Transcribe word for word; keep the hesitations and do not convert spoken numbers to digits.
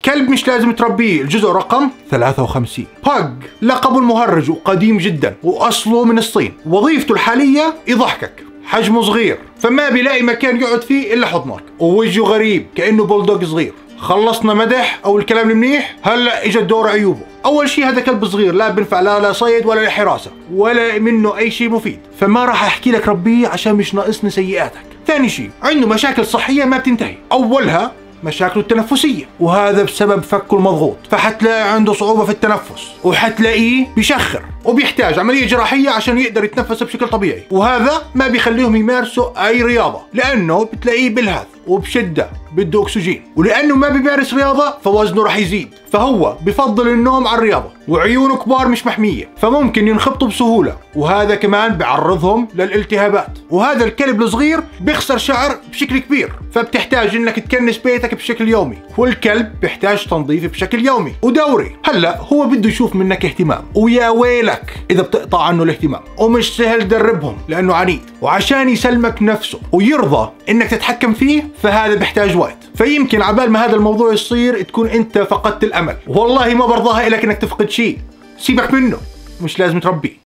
كلب مش لازم تربيه، الجزء رقم ثلاثة وخمسين. باج لقبه المهرج وقديم جدا وأصله من الصين، وظيفته الحالية يضحكك، حجمه صغير فما بيلاقي مكان يقعد فيه إلا حضنك، ووجهه غريب كأنه بولدوغ صغير. خلصنا مدح أو الكلام المنيح، هلا إجا دور عيوبه. أول شيء هذا كلب صغير لا بنفع لا لا صيد ولا لحراسة ولا منه أي شيء مفيد، فما راح أحكي لك ربيه عشان مش ناقصني سيئاتك. ثاني شيء عنده مشاكل صحية ما بتنتهي، أولها مشاكله التنفسية، وهذا بسبب فكه المضغوط، فحتلاقي عنده صعوبة في التنفس، وحتلاقيه بيشخر وبيحتاج عملية جراحية عشان يقدر يتنفس بشكل طبيعي، وهذا ما بيخليهم يمارسوا أي رياضة لأنه بتلاقيه بلهث وبشدة بده أكسجين، ولأنه ما بيمارس رياضة فوزنه رح يزيد، فهو بفضل النوم على الرياضة، وعيونه كبار مش محمية فممكن ينخبطوا بسهولة، وهذا كمان بيعرضهم للالتهابات. وهذا الكلب الصغير بيخسر شعر بشكل كبير، فبتحتاج انك تكنس بيتك بشكل يومي، والكلب بيحتاج تنظيف بشكل يومي ودوري. هلا هو بده يشوف منك اهتمام، ويا ويلك اذا بتقطع عنه الاهتمام، ومش سهل دربهم لانه عنيد، وعشان يسلمك نفسه ويرضى انك تتحكم فيه فهذا بيحتاج وقت، فيمكن عبال ما هذا الموضوع يصير تكون انت فقدت الامل. والله ما برضاها لك انك تفقد شيء، سيبك منه، مش لازم تربيه.